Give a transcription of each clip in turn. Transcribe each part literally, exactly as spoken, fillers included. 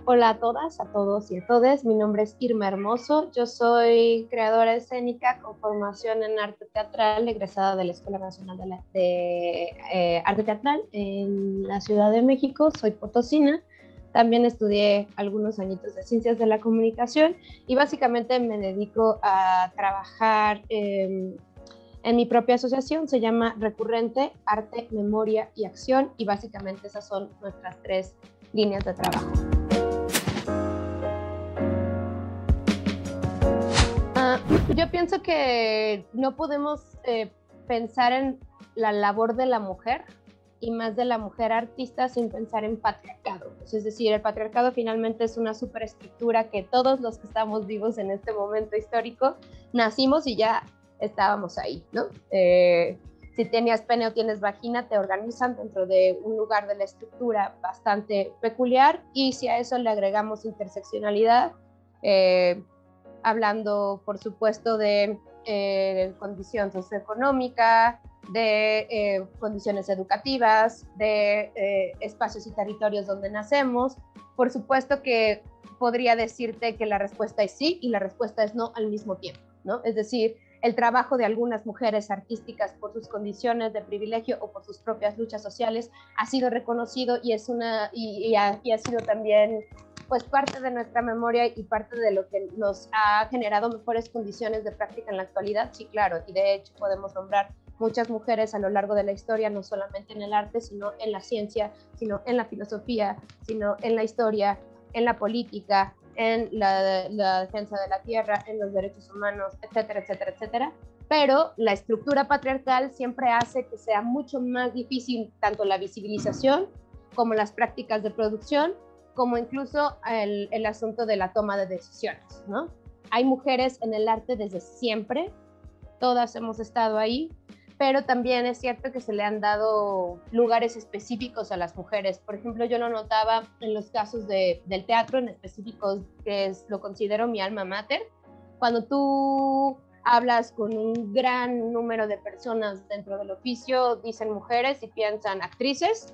Hola a todas, a todos y a todes. Mi nombre es Irma Hermoso. Yo soy creadora escénica con formación en arte teatral, egresada de la Escuela Nacional de, la, de eh, Arte Teatral en la Ciudad de México. Soy potosina. También estudié algunos añitos de Ciencias de la Comunicación y básicamente me dedico a trabajar eh, en mi propia asociación. Se llama Recurrente Arte, Memoria y Acción, y básicamente esas son nuestras tres líneas de trabajo. Uh, yo pienso que no podemos eh, pensar en la labor de la mujer y más de la mujer artista sin pensar en patriarcado. Es decir, el patriarcado finalmente es una superestructura que todos los que estamos vivos en este momento histórico nacimos y ya estábamos ahí, ¿no? Eh, si tenías pene o tienes vagina, te organizan dentro de un lugar de la estructura bastante peculiar, y si a eso le agregamos interseccionalidad, eh, hablando por supuesto de eh, condición socioeconómica, de eh, condiciones educativas, de eh, espacios y territorios donde nacemos, por supuesto que podría decirte que la respuesta es sí y la respuesta es no al mismo tiempo, ¿no? Es decir, el trabajo de algunas mujeres artísticas por sus condiciones de privilegio o por sus propias luchas sociales ha sido reconocido y, es una, y, y, ha, y ha sido también pues parte de nuestra memoria y parte de lo que nos ha generado mejores condiciones de práctica en la actualidad. Sí, claro, y de hecho podemos nombrar muchas mujeres a lo largo de la historia, no solamente en el arte, sino en la ciencia, sino en la filosofía, sino en la historia, en la política, en la, la defensa de la tierra, en los derechos humanos, etcétera, etcétera, etcétera. Pero la estructura patriarcal siempre hace que sea mucho más difícil tanto la visibilización como las prácticas de producción, como incluso el, el asunto de la toma de decisiones, ¿no? Hay mujeres en el arte desde siempre, todas hemos estado ahí, pero también es cierto que se le han dado lugares específicos a las mujeres. Por ejemplo, yo lo notaba en los casos de, del teatro en específicos, que es, lo considero mi alma mater. Cuando tú hablas con un gran número de personas dentro del oficio, dicen mujeres y piensan actrices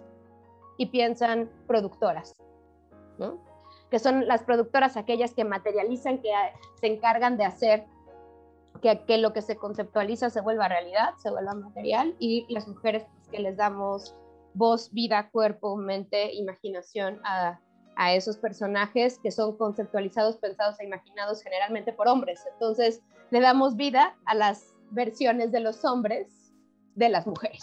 y piensan productoras, ¿no? Que son las productoras aquellas que materializan, que se encargan de hacer que, que lo que se conceptualiza se vuelva realidad, se vuelva material, y las mujeres pues, que les damos voz, vida, cuerpo, mente, imaginación a, a esos personajes que son conceptualizados, pensados e imaginados generalmente por hombres. Entonces le damos vida a las versiones de los hombres de las mujeres.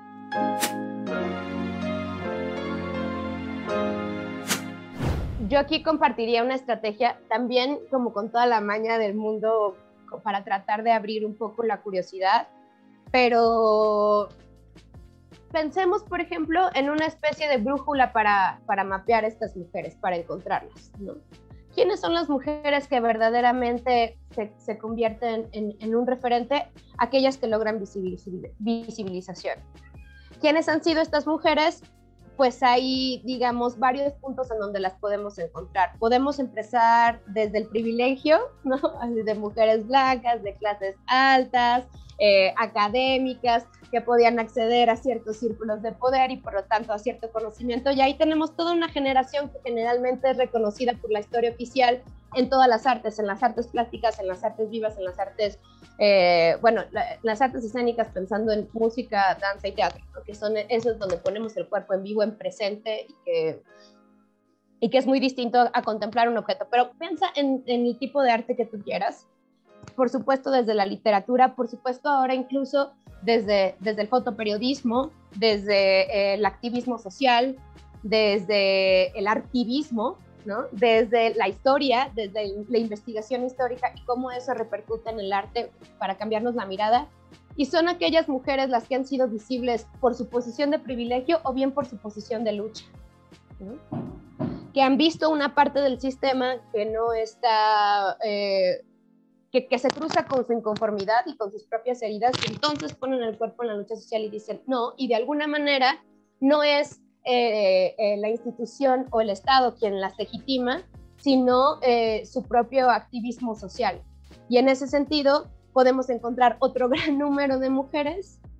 Yo aquí compartiría una estrategia también, como con toda la maña del mundo, para tratar de abrir un poco la curiosidad, pero pensemos, por ejemplo, en una especie de brújula para, para mapear a estas mujeres, para encontrarlas, ¿no? ¿Quiénes son las mujeres que verdaderamente se, se convierten en, en un referente? Aquellas que logran visibiliz visibilización. ¿Quiénes han sido estas mujeres? Pues hay, digamos, varios puntos en donde las podemos encontrar. Podemos empezar desde el privilegio, ¿no? De mujeres blancas, de clases altas, eh, académicas, que podían acceder a ciertos círculos de poder y por lo tanto a cierto conocimiento. Y ahí tenemos toda una generación que generalmente es reconocida por la historia oficial en todas las artes, en las artes plásticas, en las artes vivas, en las artes, eh, bueno, la, las artes escénicas, pensando en música, danza y teatro, ¿no? Que son esos donde ponemos el cuerpo en vivo, en presente, y que, y que es muy distinto a contemplar un objeto. Pero piensa en, en el tipo de arte que tú quieras, por supuesto desde la literatura, por supuesto ahora incluso desde, desde el fotoperiodismo, desde eh, el activismo social, desde el artivismo, ¿no? Desde la historia, desde la investigación histórica y cómo eso repercute en el arte para cambiarnos la mirada. Y son aquellas mujeres las que han sido visibles por su posición de privilegio o bien por su posición de lucha, ¿no? Que han visto una parte del sistema que no está... Eh, Que, que se cruza con su inconformidad y con sus propias heridas, y entonces ponen el cuerpo en la lucha social y dicen no, y de alguna manera no es eh, eh, la institución o el Estado quien las legitima, sino eh, su propio activismo social. Y en ese sentido podemos encontrar otro gran número de mujeres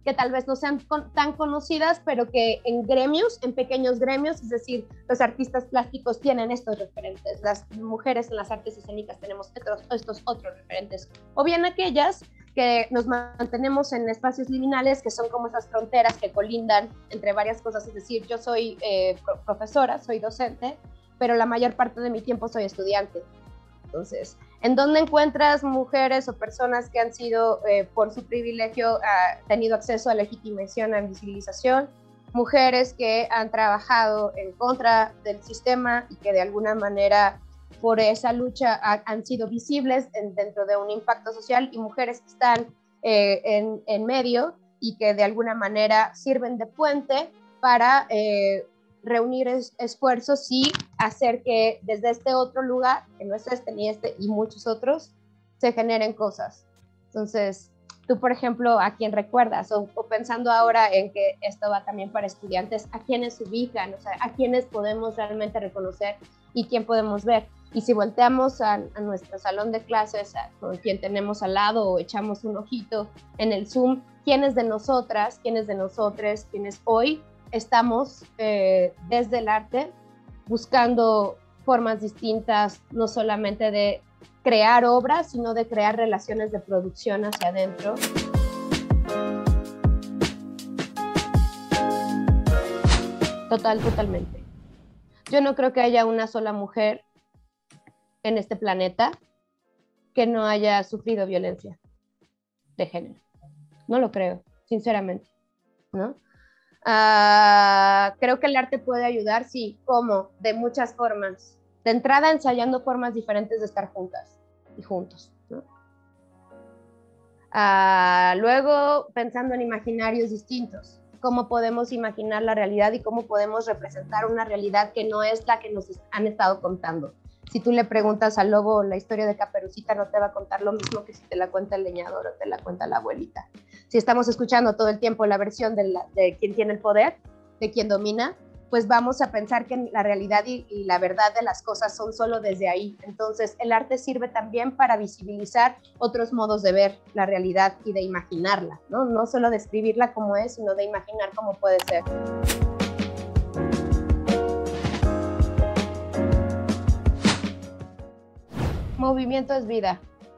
que tal vez no sean con, tan conocidas, pero que en gremios, en pequeños gremios, es decir, los artistas plásticos tienen estos referentes, las mujeres en las artes escénicas tenemos estos, estos otros referentes, o bien aquellas que nos mantenemos en espacios liminales, que son como esas fronteras que colindan entre varias cosas, es decir, yo soy eh, profesora, soy docente, pero la mayor parte de mi tiempo soy estudiante. Entonces, ¿en dónde encuentras mujeres o personas que han sido, eh, por su privilegio, uh, tenido acceso a legitimación, a visibilización? Mujeres que han trabajado en contra del sistema y que de alguna manera por esa lucha ha, han sido visibles en, dentro de un impacto social, y mujeres que están eh, en, en medio y que de alguna manera sirven de puente para eh, reunir es, esfuerzos y hacer que desde este otro lugar, que no es este ni este y muchos otros, se generen cosas. Entonces, tú, por ejemplo, ¿a quién recuerdas? O, o pensando ahora en que esto va también para estudiantes, ¿a quiénes ubican? O sea, ¿a quiénes podemos realmente reconocer y quién podemos ver? Y si volteamos a, a nuestro salón de clases, a, con quien tenemos al lado, o echamos un ojito en el Zoom, ¿quiénes de nosotras, quiénes de nosotros, quiénes hoy estamos eh, desde el arte buscando formas distintas, no solamente de crear obras, sino de crear relaciones de producción hacia adentro? Total, totalmente. Yo no creo que haya una sola mujer en este planeta que no haya sufrido violencia de género. No lo creo, sinceramente, ¿no? Uh, creo que el arte puede ayudar, sí, ¿cómo? De muchas formas. De entrada, ensayando formas diferentes de estar juntas y juntos, ¿no? Uh, luego, pensando en imaginarios distintos. Cómo podemos imaginar la realidad y cómo podemos representar una realidad que no es la que nos han estado contando. Si tú le preguntas al lobo la historia de Caperucita, no te va a contar lo mismo que si te la cuenta el leñador o te la cuenta la abuelita. Si estamos escuchando todo el tiempo la versión de, la, de quien tiene el poder, de quien domina, pues vamos a pensar que la realidad y, y la verdad de las cosas son solo desde ahí. Entonces, el arte sirve también para visibilizar otros modos de ver la realidad y de imaginarla, ¿no? No solo de escribirla como es, sino de imaginar cómo puede ser. Movimiento es vida.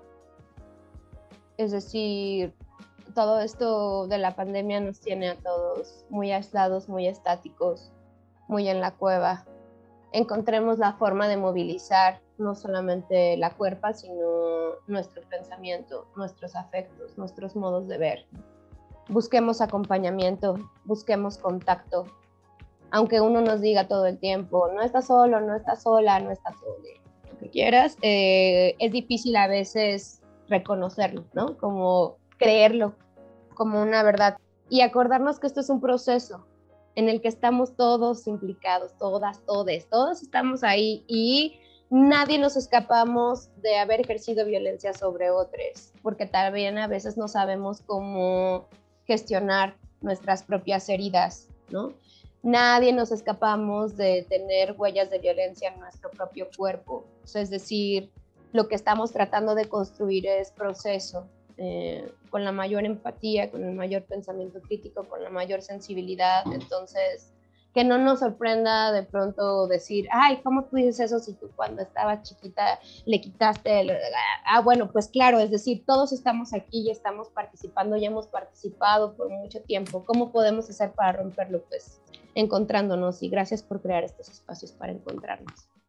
Es decir, todo esto de la pandemia nos tiene a todos muy aislados, muy estáticos, muy en la cueva. Encontremos la forma de movilizar no solamente la cuerpa, sino nuestro pensamiento, nuestros afectos, nuestros modos de ver. Busquemos acompañamiento, busquemos contacto. Aunque uno nos diga todo el tiempo, no estás solo, no estás sola, no estás sola, lo que quieras, eh, es difícil a veces reconocerlo, ¿no? Como creerlo como una verdad. Y acordarnos que esto es un proceso en el que estamos todos implicados, todas, todes, todos estamos ahí y nadie nos escapamos de haber ejercido violencia sobre otros, porque también a veces no sabemos cómo gestionar nuestras propias heridas, ¿no? Nadie nos escapamos de tener huellas de violencia en nuestro propio cuerpo. O sea, es decir, lo que estamos tratando de construir es proceso, eh, con la mayor empatía, con el mayor pensamiento crítico, con la mayor sensibilidad. Entonces, que no nos sorprenda de pronto decir, ay, ¿cómo tú dices eso si tú cuando estabas chiquita le quitaste el... Ah, bueno, pues claro, es decir, todos estamos aquí y estamos participando y hemos participado por mucho tiempo. ¿Cómo podemos hacer para romperlo? Pues encontrándonos, y gracias por crear estos espacios para encontrarnos.